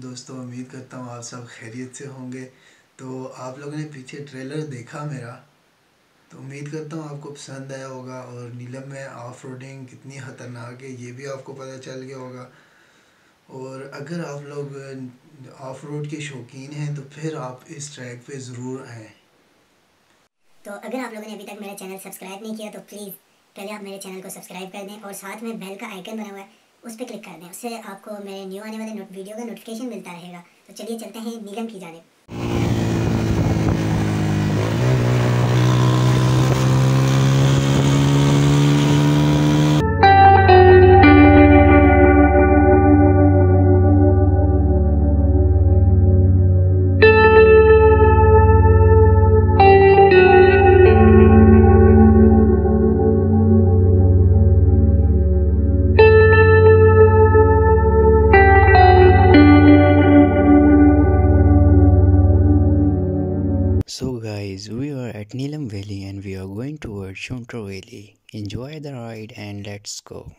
दोस्तों, उम्मीद करता हूँ आप सब खैरियत से होंगे। तो आप लोगों ने पीछे ट्रेलर देखा मेरा, तो उम्मीद करता हूँ आपको पसंद आया होगा। और नीलम में ऑफ रोडिंग कितनी ख़तरनाक है ये भी आपको पता चल गया होगा। और अगर आप लोग ऑफ रोड के शौकीन हैं तो फिर आप इस ट्रैक पे ज़रूर आएँ। तो अगर आप लोगों ने अभी तक मेरा चैनल सब्सक्राइब नहीं किया तो प्लीज़ पहले आप मेरे चैनल को सब्सक्राइब कर दें और साथ में बेल का आइकन बना हुआ है उस पर क्लिक कर दें। उससे आपको मेरे न्यू आने वाले वीडियो का नोटिफिकेशन मिलता रहेगा। तो चलिए चलते हैं नीलम की जानिब। So guys, we are at Neelum Valley and we are going towards Shunter Valley. Enjoy the ride and let's go.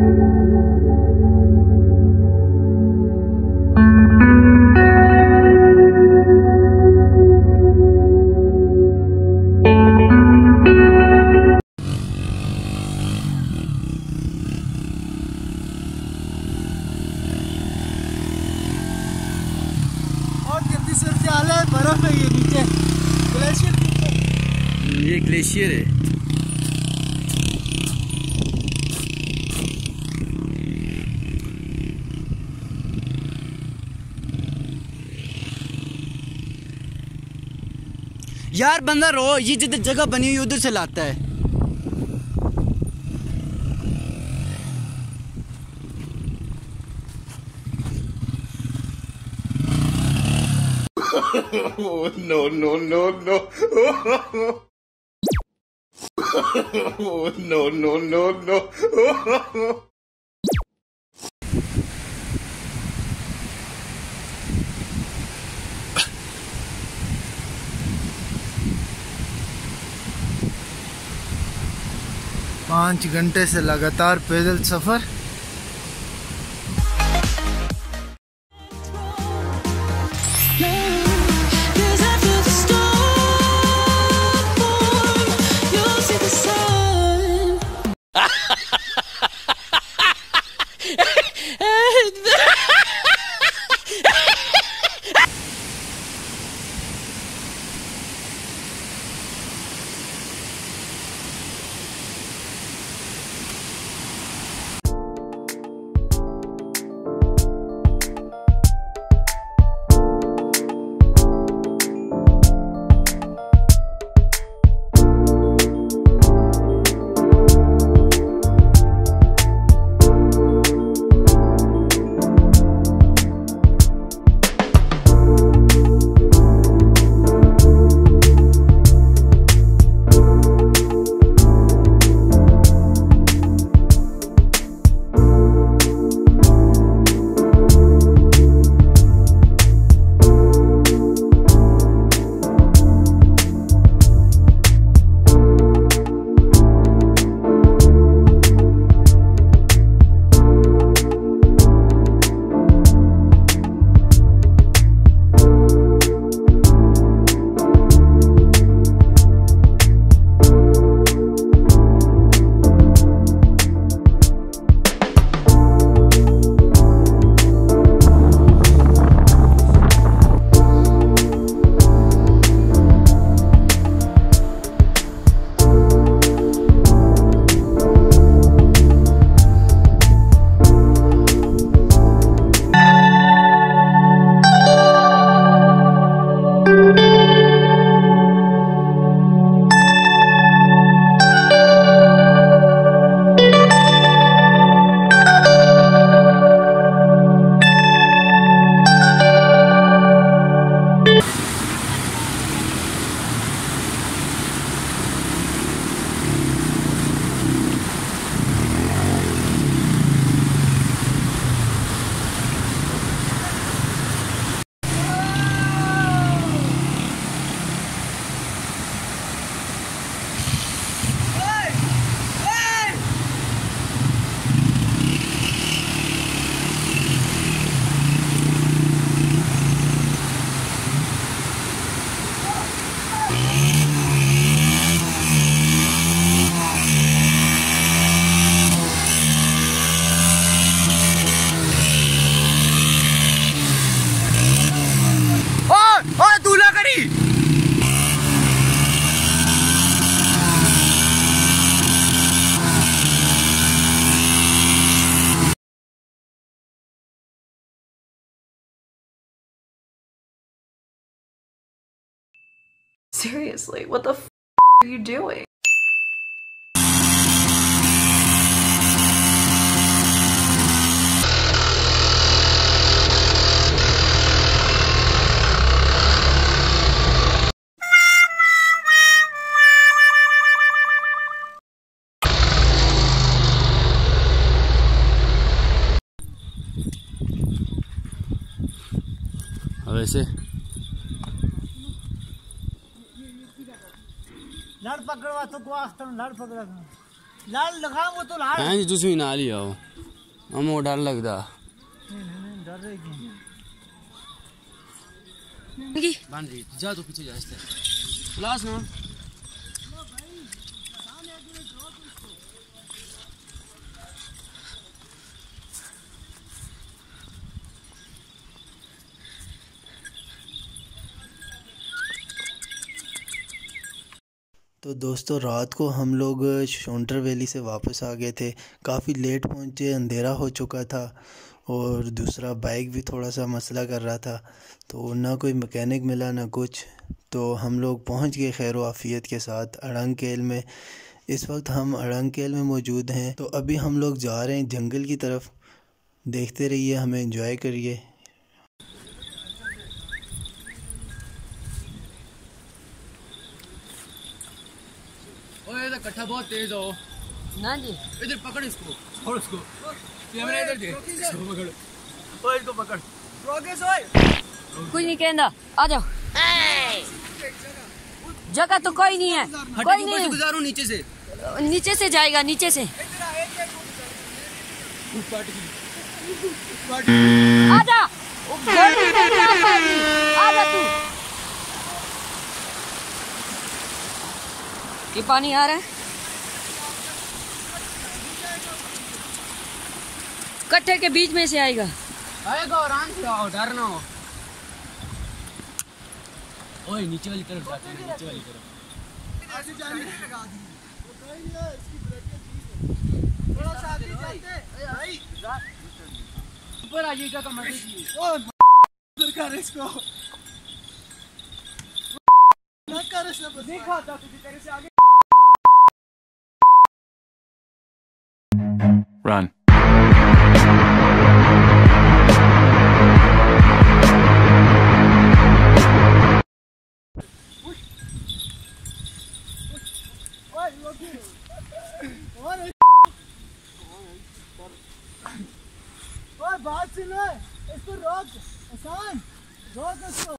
बर्फ है ये नीचे ग्लेशियर, ये ग्लेशियर है। यार बंदा रो, ये जिधर जगह बनी हुई उधर से लाता है। Oh, no, no, no, no. Oh, no, no, no, no. पाँच घंटे से लगातार पैदल सफ़र। Seriously, what the f are you doing? वैसे लड़ पकड़वा तो को लड़ पकड़ा लड़ लगा वो तो लड़ हैं जी तुसी ना लिया हो हमो डर लगदा नहीं डर रही की बन रही जा तो पीछे जा इससे क्लास ना तो दोस्तों रात को हम लोग शोंटर वैली से वापस आ गए थे। काफ़ी लेट पहुँचे, अंधेरा हो चुका था और दूसरा बाइक भी थोड़ा सा मसला कर रहा था, तो ना कोई मैकेनिक मिला ना कुछ। तो हम लोग पहुँच गए खैर आफियत के साथ अड़ंगकेल में। इस वक्त हम अड़ंगकेल में मौजूद हैं। तो अभी हम लोग जा रहे हैं जंगल की तरफ। देखते रहिए, हमें एंजॉय करिए। ओए इधर कट्ठा बहुत तेज हो ना जी। इधर पकड़ इसको छोड़ उसको कैमरा इधर दे इसको पकड़ ओए इसको पकड़ प्रोग्रेस ओए कुछ नहीं कहना, आ जाओ। जगह तो कोई नहीं है, कोई नहीं। गुजारो नीचे से जाएगा, नीचे से आजा आजा तू। ये पानी आ रहा है, कट्टे के बीच में से आएगा। आएगा आराम से आओ, डर ना हो। ओए नीचे वाली तरफ जाते हैं, नीचे वाली तरफ ऐसे जाने लगा दी। थोड़ा सा आगे चलते भाई, ऊपर आ जाइएगा कमर की। ओ सरकार इसको मत कर, इसने देखा था तुझे तेरे से आगे। Run. बात सुनो, इसको रोक, आसान रोक इसको।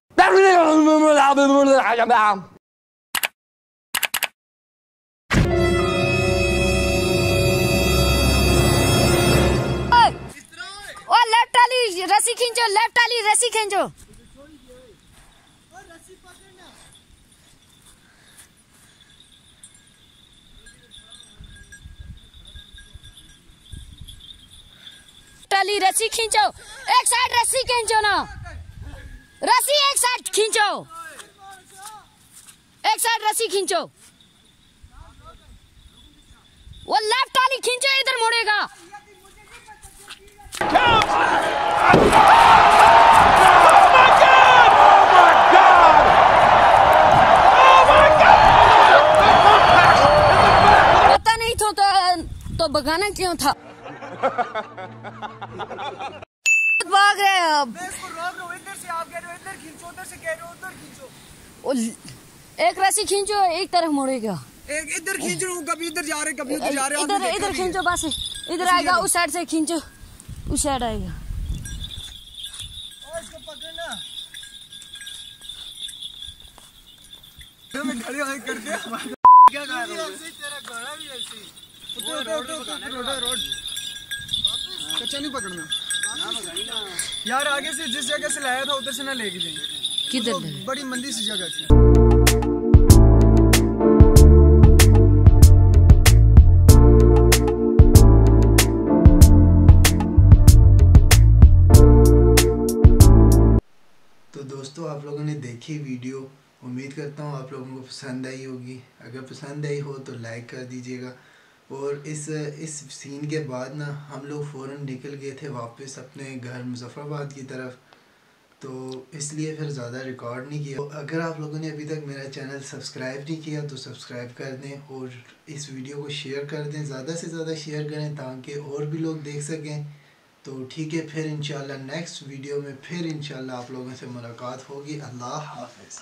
लेफ्ट वाली रस्सी खींचो, लेफ्ट वाली रस्सी खींचो। रस्सी खींचो, एक साइड रस्सी खींचो ना, रस्सी एक साइड खींचो, एक साइड रस्सी खींचो। वो लेफ्ट वाली खींचो, इधर मुड़ेगा। पता नहीं तो भगाना क्यों था। भाग रहे हैं अब। इधर से आप कह रहे हो इधर खींचो, उधर से कह रहे हो उधर खींचो। एक रस्सी खींचो, एक तरफ मुड़ेगा। एक इधर खींच रहा हूँ, कभी इधर जा रहे कभी उधर जा रहे। इधर खींचो, बस इधर आएगा, उस साइड से खींचो, उस साइड आएगा। इसको पकड़ना। मैं खड़े होके कर दिया। क्या कर रहा हूँ? तेरा घोड़ा भी ऐसे ही। रोड कच्चा नहीं पकड़ना यार। आगे से जिस जगह से लाया था उधर से ना लेके जाएंगे। किधर? बड़ी मंदी सी जगह थी। तो दोस्तों आप लोगों ने देखी वीडियो, उम्मीद करता हूँ आप लोगों को पसंद आई होगी। अगर पसंद आई हो तो लाइक कर दीजिएगा। और इस सीन के बाद ना हम लोग फ़ौरन निकल गए थे वापस अपने घर मुजफ्फराबाद की तरफ। तो इसलिए फिर ज़्यादा रिकॉर्ड नहीं किया। तो अगर आप लोगों ने अभी तक मेरा चैनल सब्सक्राइब नहीं किया तो सब्सक्राइब कर दें और इस वीडियो को शेयर कर दें, ज़्यादा से ज़्यादा शेयर करें ताकि और भी लोग देख सकें। तो ठीक है, फिर इंशाल्लाह नेक्स्ट वीडियो में फिर इंशाल्लाह आप लोगों से मुलाकात होगी। अल्लाह हाफ़िज़।